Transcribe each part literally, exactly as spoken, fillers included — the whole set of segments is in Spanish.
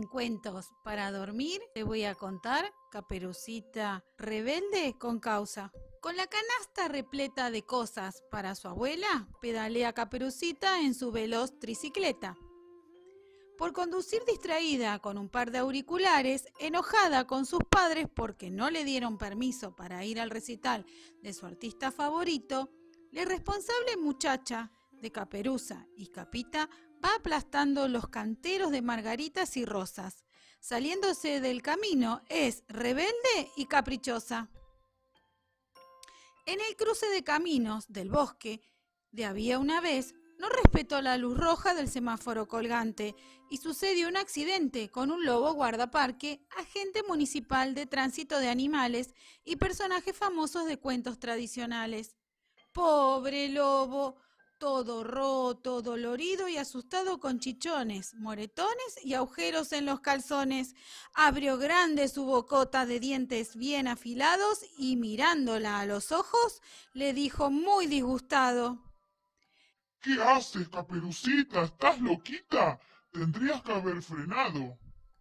cuentos para dormir, te voy a contar Caperucita Rebelde con Causa. Con la canasta repleta de cosas para su abuela, pedalea Caperucita en su veloz tricicleta. Por conducir distraída con un par de auriculares, enojada con sus padres porque no le dieron permiso para ir al recital de su artista favorito, la irresponsable muchacha de Caperuza y Capita va aplastando los canteros de margaritas y rosas. Saliéndose del camino, es rebelde y caprichosa. En el cruce de caminos del bosque de había una vez, no respetó la luz roja del semáforo colgante y sucedió un accidente con un lobo guardaparque, agente municipal de tránsito de animales y personajes famosos de cuentos tradicionales. Pobre lobo, todo roto, dolorido y asustado con chichones, moretones y agujeros en los calzones. Abrió grande su bocota de dientes bien afilados y mirándola a los ojos, le dijo muy disgustado: ¿Qué haces, Caperucita? ¿Estás loquita? Tendrías que haber frenado.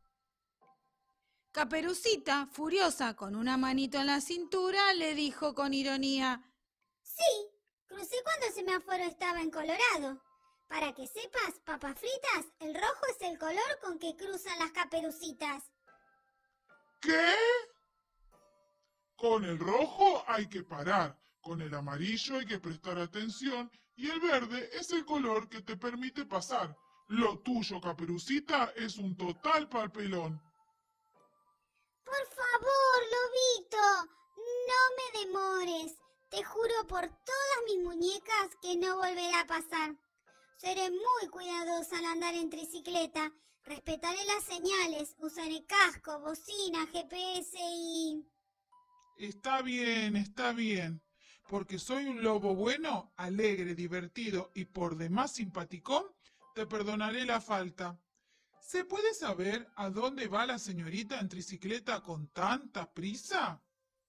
Caperucita, furiosa con una manito en la cintura, le dijo con ironía: Sí, crucé cuando el semáforo estaba en colorado. Para que sepas, papas fritas, el rojo es el color con que cruzan las caperucitas. ¿Qué? Con el rojo hay que parar, con el amarillo hay que prestar atención y el verde es el color que te permite pasar. Lo tuyo, Caperucita, es un total papelón. Por favor, lobito, no me demores. Te juro por todas mis muñecas que no volverá a pasar. Seré muy cuidadosa al andar en tricicleta. Respetaré las señales, usaré casco, bocina, G P S y... Está bien, está bien, porque soy un lobo bueno, alegre, divertido y por demás simpaticón, te perdonaré la falta. ¿Se puede saber a dónde va la señorita en tricicleta con tanta prisa?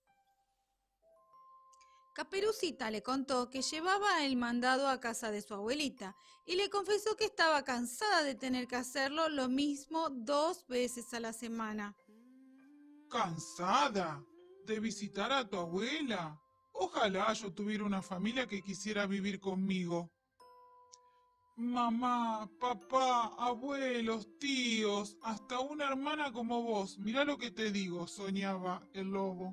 Caperucita le contó que llevaba el mandado a casa de su abuelita y le confesó que estaba cansada de tener que hacerlo lo mismo dos veces a la semana. ¿Cansada de visitar a tu abuela? Ojalá yo tuviera una familia que quisiera vivir conmigo. Mamá, papá, abuelos, tíos, hasta una hermana como vos. Mirá lo que te digo, soñaba el lobo.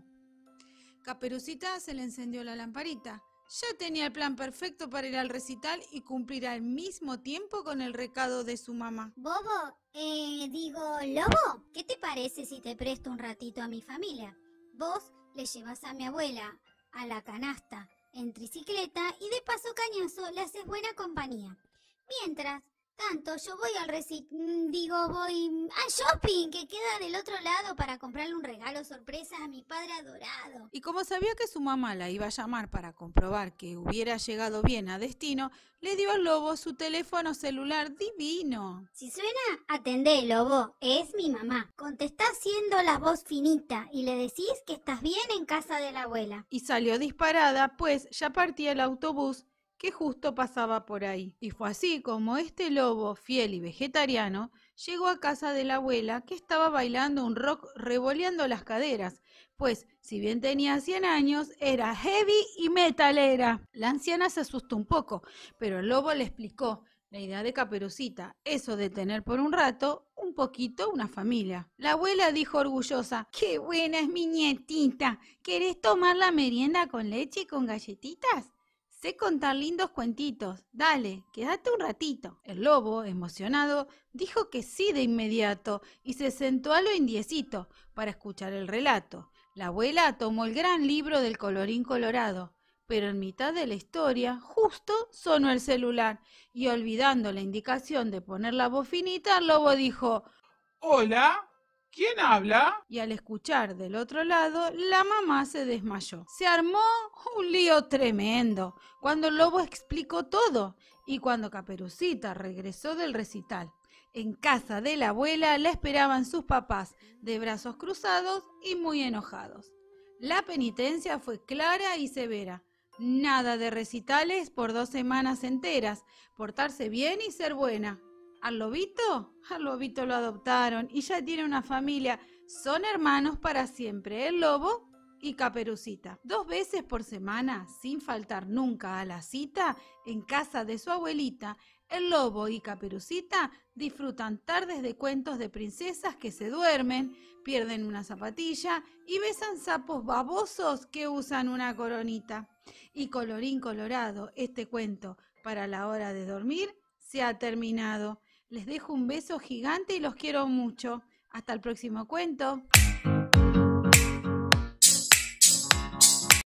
Caperucita se le encendió la lamparita. Ya tenía el plan perfecto para ir al recital y cumplir al mismo tiempo con el recado de su mamá. Bobo, eh, digo, Lobo, ¿qué te parece si te presto un ratito a mi familia? Vos le llevas a mi abuela a la canasta en tricicleta y de paso cañazo le haces buena compañía. Mientras tanto, yo voy al reci... digo, voy al shopping que queda del otro lado para comprarle un regalo sorpresa a mi padre adorado. Y como sabía que su mamá la iba a llamar para comprobar que hubiera llegado bien a destino, le dio al lobo su teléfono celular divino. Si suena, atendé, Lobo, es mi mamá. Contestá haciendo la voz finita y le decís que estás bien en casa de la abuela. Y salió disparada, pues ya partía el autobús que justo pasaba por ahí. Y fue así como este lobo, fiel y vegetariano, llegó a casa de la abuela, que estaba bailando un rock revoleando las caderas, pues si bien tenía cien años, era heavy y metalera. La anciana se asustó un poco, pero el lobo le explicó la idea de Caperucita, eso de tener por un rato, un poquito, una familia. La abuela dijo orgullosa: ¡qué buena es mi nietita! ¿Querés tomar la merienda con leche y con galletitas? Sé contar lindos cuentitos. Dale, quédate un ratito. El lobo, emocionado, dijo que sí de inmediato y se sentó a lo indiecito para escuchar el relato. La abuela tomó el gran libro del colorín colorado, pero en mitad de la historia justo sonó el celular y olvidando la indicación de poner la voz finita, el lobo dijo: ¿Hola? ¿Quién habla? Y al escuchar del otro lado, la mamá se desmayó. Se armó un lío tremendo cuando el lobo explicó todo y cuando Caperucita regresó del recital. En casa de la abuela la esperaban sus papás, de brazos cruzados y muy enojados. La penitencia fue clara y severa. Nada de recitales por dos semanas enteras, portarse bien y ser buena. ¿Al lobito? Al lobito lo adoptaron y ya tiene una familia. Son hermanos para siempre, el lobo y Caperucita. Dos veces por semana, sin faltar nunca a la cita, en casa de su abuelita, el lobo y Caperucita disfrutan tardes de cuentos de princesas que se duermen, pierden una zapatilla y besan sapos babosos que usan una coronita. Y colorín colorado, este cuento para la hora de dormir se ha terminado. Les dejo un beso gigante y los quiero mucho. Hasta el próximo cuento.